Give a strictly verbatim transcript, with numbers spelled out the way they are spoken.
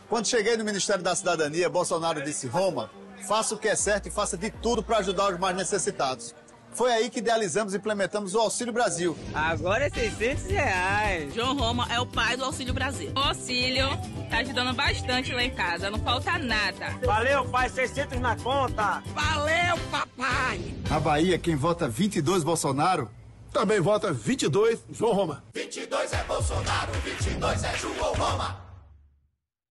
Quando cheguei no Ministério da Cidadania, Bolsonaro disse: Roma, faça o que é certo e faça de tudo para ajudar os mais necessitados. Foi aí que idealizamos e implementamos o Auxílio Brasil. Agora é seiscentos reais. João Roma é o pai do Auxílio Brasil. O auxílio tá ajudando bastante lá em casa, não falta nada. Valeu, pai, seiscentos na conta. Valeu, papai. Na Bahia, quem vota vinte e dois Bolsonaro, também vota vinte e dois João Roma. vinte e dois é Bolsonaro, vinte e dois é João Roma.